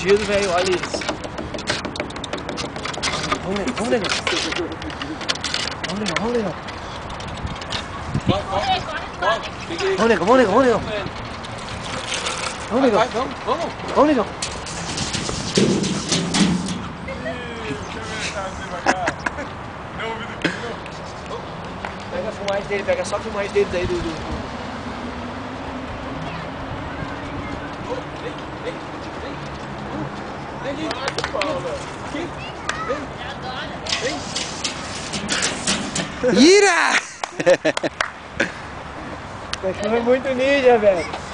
fugido, velho. Olha isso. Vamos, negão. Vamos, negão. Vamos, negão. Vamos, negão. Vamos, negão. Vamos, negão. Vamos, negão. Pega a filmagem dele, pega só a filmagem dele daí do... Ira! O cachorro é muito ninja, velho.